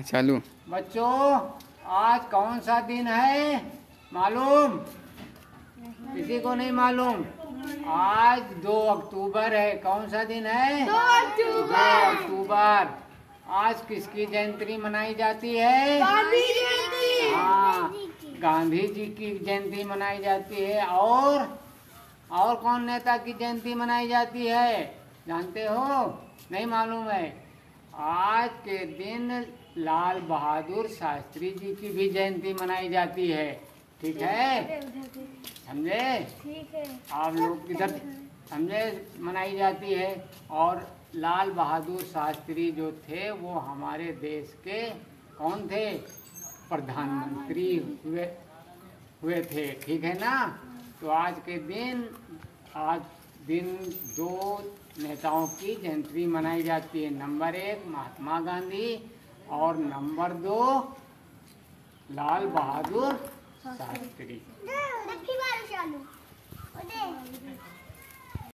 चालू। बच्चों आज कौन सा दिन है मालूम? किसी को नहीं मालूम? आज 2 अक्टूबर है। कौन सा दिन है? 2 अक्टूबर। 2 अक्टूबर। आज किसकी जयंती मनाई जाती है? गांधी जयंती। हाँ, गांधी जी की जयंती मनाई जाती है। और कौन नेता की जयंती मनाई जाती है जानते हो? नहीं मालूम है? आज के दिन लाल बहादुर शास्त्री जी की भी जयंती मनाई जाती है। ठीक है, समझे? ठीक है। आप लोग इधर समझे मनाई जाती है। और लाल बहादुर शास्त्री जो थे वो हमारे देश के कौन थे? प्रधानमंत्री हुए थे। ठीक है ना? तो आज दिन 2 नेताओं की जयंती मनाई जाती है। नंबर 1 महात्मा गांधी और नंबर 2 लाल बहादुर शास्त्री।